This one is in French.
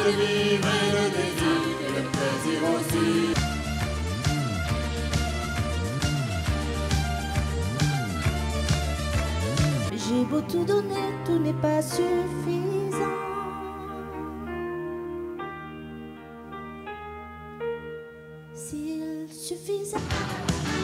de vivre et le désir et le plaisir aussi. J'ai beau tout donner, tout n'est pas suffisant. S'il suffisait